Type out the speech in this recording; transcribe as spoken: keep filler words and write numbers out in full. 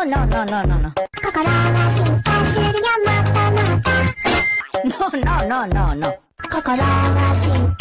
No, no, no, no, no, no. 心は進化するよもっともっと No, no, no, no, no. 心は進化